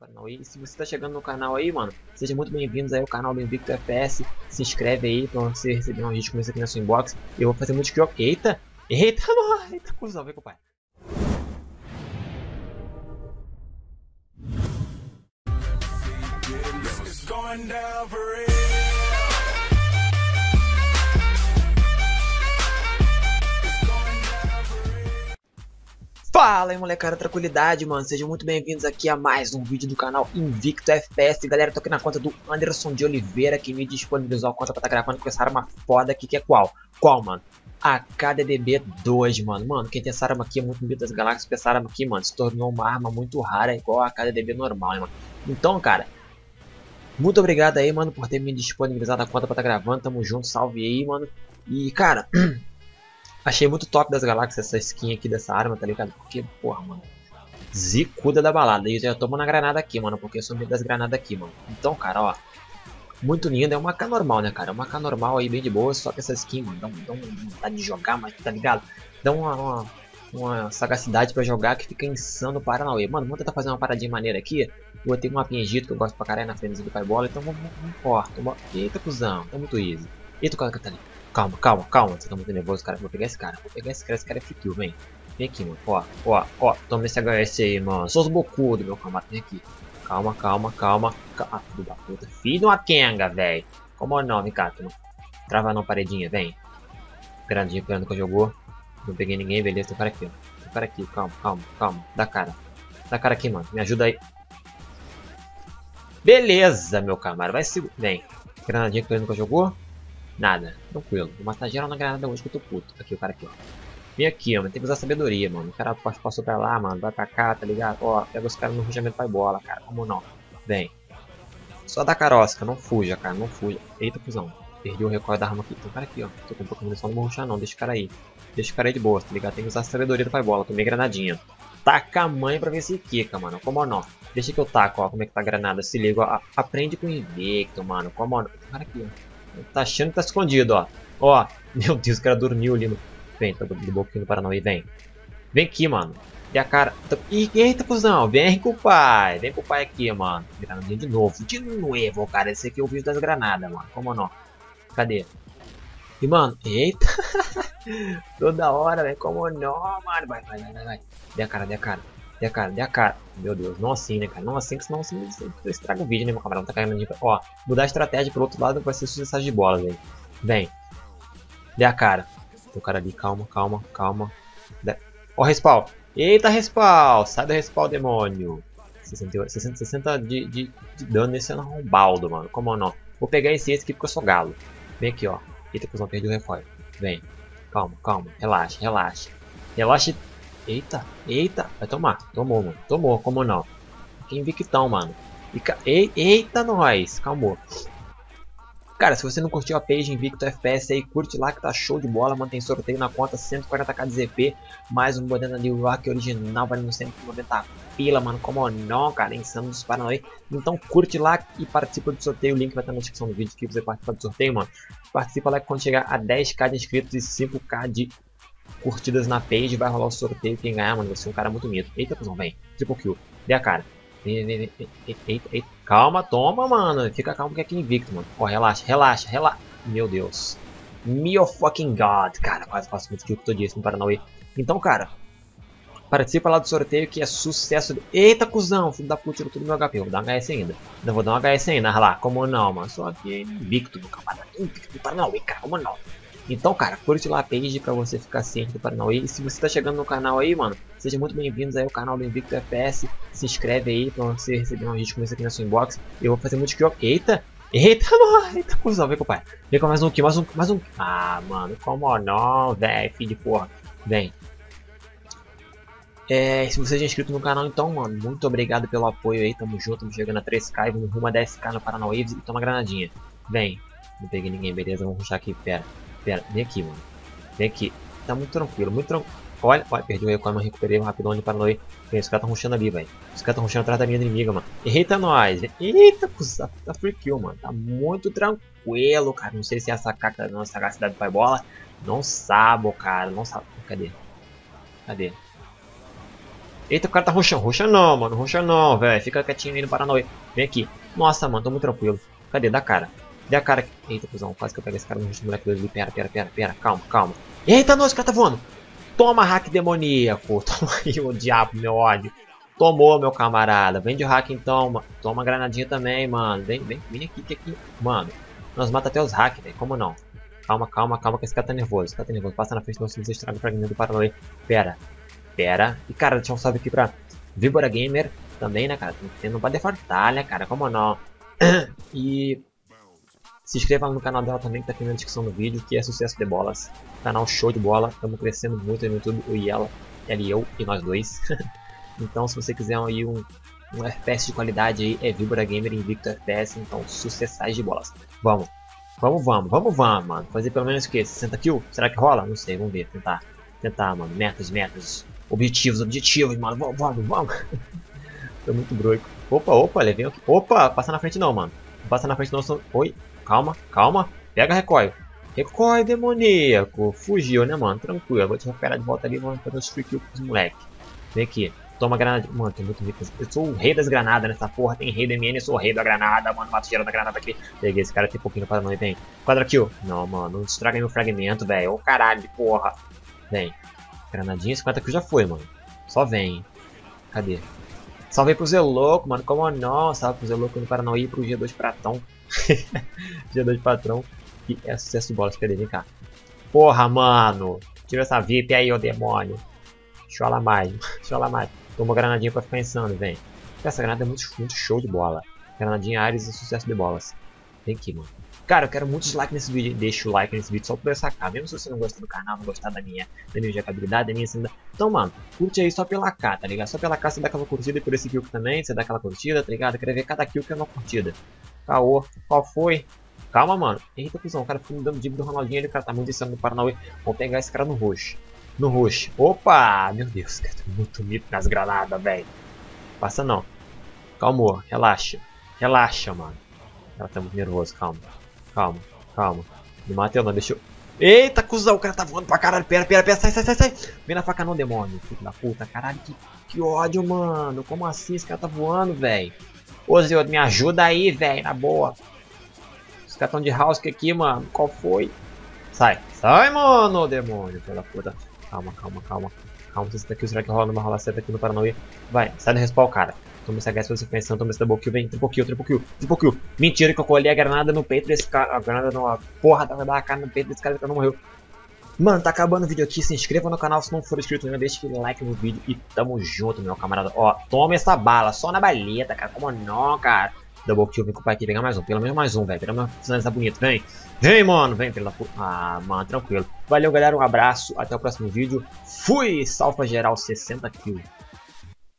Paranauê. E se você tá chegando no canal aí, mano, seja muito bem-vindos aí ao canal do Invicto FPS. Se inscreve aí pra você receber um vídeo como esse aqui na sua inbox. Eu vou fazer muito que... Eita! Eita, mano! Eita, cuzão, vem com o pai. Fala aí, molecada, tranquilidade, mano. Sejam muito bem-vindos aqui a mais um vídeo do canal Invicto FPS. Galera, tô aqui na conta do Anderson de Oliveira, que me disponibilizou a conta pra estar gravando com essa arma foda aqui, que é qual? Qual, mano? A KDDB 2, mano. Mano, quem tem essa arma aqui é muito bonito das galáxias, porque essa arma aqui, mano, se tornou uma arma muito rara, igual a KDDB normal, né, mano? Então, cara, muito obrigado aí, mano, por ter me disponibilizado a conta pra estar gravando. Tamo junto, salve aí, mano. E, cara... achei muito top das galáxias essa skin aqui dessa arma, tá ligado? Porque, porra, mano, zicuda da balada. E eu já tomo na granada aqui, mano, porque eu sou meio das granadas aqui, mano. Então, cara, ó, muito linda. É uma K normal, né, cara? É uma K normal aí, bem de boa. Só que essa skin, mano, dá uma vontade de jogar, mas tá ligado? Dá uma sagacidade pra jogar que fica insano para Paranauê. Mano, vamos tentar fazer uma paradinha maneira aqui. Eu tenho um mapinha Egito que eu gosto pra caralho na frente do pai bola. Então vamos importa. Eita, cuzão, tá muito easy. Eita, o cara que tá ali. Calma, calma, calma, você tá muito nervoso, cara. Vou pegar esse cara, esse cara é free kill, vem. Vem aqui, mano, ó, toma esse HS aí, mano. Sou os bocudos, meu camarada, vem aqui. Calma, ah, filho da puta, filho de uma Kenga, velho. Como não, vem cá, tu não trava não, paredinha, vem. Granadinha pegando que eu jogou. Não peguei ninguém, beleza, tem um cara aqui, ó. Tem um cara aqui, calma, dá cara aqui, mano, me ajuda aí. Beleza, meu camarada, vai segurar, vem. Granadinha pegando que eu jogou. Nada, tranquilo. Vou matar geral na granada hoje que eu tô puto. Aqui, o cara aqui, ó. Vem aqui, ó, mas tem que usar sabedoria, mano. O cara passou pra lá, mano. Vai pra cá, tá ligado? Ó, pega os caras no rujamento pai bola, cara. Como não? Vem. Só dá carosca, não fuja, cara. Não fuja. Eita, cuzão. Perdi o recorde da arma aqui. Tem um cara aqui, ó. Tô com pouca munição, não vou rushar, não. Deixa o cara aí. Deixa o cara aí de boa, tá ligado? Tem que usar a sabedoria do pai bola. Tomei granadinha. Taca a mãe pra ver se quica, mano. Como não? Deixa que eu taco, ó. Como é que tá a granada. Se liga, ó. Aprende com o invicto, mano. Como não? Tem um cara aqui, ó. Tá achando que tá escondido, ó. Ó, meu Deus, o cara dormiu ali no... Vem, tá de boquinho no Paranauê, vem. Vem aqui, mano. E a cara... Eita, cuzão, vem com o pai. Vem com o pai aqui, mano. Granadinha de novo. De novo, cara. Esse aqui é o vídeo das granadas, mano. Como não? Cadê? E, mano, eita. Toda hora, velho. Como não, mano? Vai. Dê a cara. Meu Deus, não assim, né, cara? Não assim, que senão você estraga o vídeo, né, meu camarada? Tá caindo de... Ó, mudar a estratégia pro outro lado vai ser sucesso de bola, velho. Vem. Dê a cara. Tem o cara ali, calma. Ó, respawn. Eita, respawn. Sai do respawn, demônio. 60 de dano nesse arrombaldo, mano. Como não? Vou pegar esse aqui porque eu sou galo. Vem aqui, ó. Eita, cuzão, perdi o reforço. Vem. Calma. Relaxa. Eita. Vai tomar. Tomou, mano. Tomou, como não? Fica invictão, mano. Eita, nós. Calmou. Cara, se você não curtiu a page Invicto FPS aí, curte lá que tá show de bola. Mantém sorteio na conta 140k de ZP. Mais um modelo ali, o Rock original, valendo 190 pila, mano. Como não, cara? Insano dos Paranauê. Então curte lá e participa do sorteio. O link vai estar na descrição do vídeo que você participa do sorteio, mano. Participa lá que quando chegar a 10k de inscritos e 5k de curtidas na page, vai rolar o sorteio. Quem ganhar, mano, vai ser um cara muito mito. Eita, cuzão, vem. Triple kill. Dê a cara. Vem. Eita. Calma, toma, mano. Fica calmo que aqui é invicto, mano. Ó, relaxa. Meu Deus. Meu fucking god. Cara, quase faço muito kill que eu tô disso no Paranauê. Então, cara, participa lá do sorteio que é sucesso. Eita, cuzão. Filho da puta, tirou tudo meu HP. Eu vou dar um HS ainda. Não vou dar um HS ainda. Olha lá, como não, mano. Só aqui é invicto, meu camarada. Invicto do Paranauê, cara. Como não? Então, cara, curte lá a page pra você ficar ciente do Paranauê. E se você tá chegando no canal aí, mano, sejam muito bem-vindos aí ao canal do Invicto FPS. Se inscreve aí pra você receber um vídeo como esse aqui na sua inbox. Eu vou fazer muito que... Eita, cuzão, vem com o pai. Vem com mais um aqui, mais um. Ah, mano, como não, velho, filho de porra. Vem. Se você já é inscrito no canal, então, mano, muito obrigado pelo apoio aí. Tamo junto, estamos chegando a 3k e vamos rumo a 10k no Paranauê e toma granadinha. Vem. Não peguei ninguém, beleza, vamos rushar aqui, pera, vem aqui, mano. Vem aqui. Tá muito tranquilo, Olha, perdi o recorde, mas recuperei rapidão ali para nós. Os caras tão rushando ali, velho. Os caras tão rushando atrás da minha inimiga, mano. Eita, nós. Eita, cuzão. Tá free kill, mano. Tá muito tranquilo, cara. Não sei se é essa caca da nossa sagacidade do pai bola. Não sabe, cara. Não sabe. Cadê? Eita, o cara tá roxando. Roxa não, mano. Roxa não, velho. Fica quietinho aí no Paranauê. Vem aqui. Nossa, mano, tô muito tranquilo. Cadê? Dá cara. Dê a cara aqui. Eita, cuzão. Quase que eu pego esse cara no rosto do moleque ali. Pera. Calma, calma. Eita, nossa, o cara tá voando. Toma, hack demoníaco. Toma aí o diabo, meu ódio. Tomou, meu camarada. Vem de hack então, mano. Toma granadinha também, mano. Vem aqui. Mano, nós mata até os hacks, velho. Como não? Calma, que esse cara tá nervoso. Passa na frente, não se você estraga o fragmento do Paranauê. Pera. E, cara, deixa um salve aqui pra Víbora Gamer também, né, cara? Não pode faltar, né, cara? Como não? E se inscreva no canal dela também, que tá aqui na descrição do vídeo, que é Sucesso de Bolas. Canal show de bola. Estamos crescendo muito no YouTube, eu e ela e eu, e nós dois. Então, se você quiser aí um FPS de qualidade aí, é Víbora Gamer Invicto FPS, então sucessais de bolas. Vamos, mano. Fazer pelo menos o que? 60 kills? Será que rola? Não sei, vamos ver, tentar, mano. Metas. Objetivos, mano. Vamos. Tô muito broico. Opa, levei aqui. Opa, passa na frente não, mano. Não passa na frente não, só... Oi, calma. Pega recoil. Recoil demoníaco. Fugiu, né, mano? Tranquilo, eu vou te recuperar de volta ali e vou fazer os free kills com os moleque. Vem aqui. Toma granada. Mano, tô muito rico. Eu sou o rei das granadas nessa porra. Tem rei do MN, eu sou o rei da granada, mano. Mato geral da granada aqui. Peguei esse cara, tem pouquinho para nós, vem. Quadra kill. Não, mano, não estraga meu fragmento, velho. Ô caralho de porra. Vem. Granadinha, 50 kills já foi, mano. Só vem. Cadê? Salve pro Zeloco, mano. Como não? Salve pro Zeloco no Paranauê e pro G2 Pratão. G2 Patrão. Que é sucesso de bolas. Cadê? Vem cá. Porra, mano. Tira essa VIP aí, ô demônio. Chola mais. Toma granadinha pra ficar insano, vem. Essa granada é muito show de bola. Granadinha Ares e sucesso de bolas. Vem aqui, mano. Cara, eu quero muitos likes nesse vídeo. Deixa o like nesse vídeo só pra eu sacar. Mesmo se você não gostar do canal, não gostar da minha jogabilidade, da minha cena. Então, mano, curte aí só pela K, tá ligado? Só pela K você dá aquela curtida e por esse kill também, você dá aquela curtida, tá ligado? Eu quero ver cada kill que é uma curtida. Caô, qual foi? Calma, mano. Eita, cuzão, o cara ficou me dando dica do Ronaldinho ali, o cara tá muito descendo no Paranauê. Vamos pegar esse cara no roxo. Opa! Meu Deus, cara, tô muito mito nas granadas, velho. Passa não. Calmou, relaxa, mano. Ela tá muito nervoso, calma. Não mateu não, deixa eu... Eita, cuzão, o cara tá voando pra caralho. Pera, sai. Vem na faca não, demônio. Filho da puta, caralho, que ódio, mano. Como assim esse cara tá voando, velho? Ô, Zé, me ajuda aí, velho, na boa. Os caras tão de house aqui, mano. Qual foi? Sai, mano, demônio, filho da puta. Calma. Você tá aqui, será que rola numa rola certa aqui no Paranauê? Vai, sai do respawn, cara. Toma esse HS pra você pensando, toma esse double kill, vem, triple kill. Mentira que eu colhei a granada no peito desse cara. A granada não, a porra da cara no peito desse cara que não morreu. Mano, tá acabando o vídeo aqui, se inscreva no canal se não for inscrito ainda, deixa aquele like no vídeo e tamo junto, meu camarada. Ó, toma essa bala, só na baleta, cara, como não, cara. Double kill, vem com o pai aqui, pegar mais um, pelo menos mais um, velho. Pelo menos finalizar bonito, vem, mano, vem, pela puta. Ah, mano, tranquilo. Valeu, galera, um abraço, até o próximo vídeo. Fui, salva geral, 60 kills.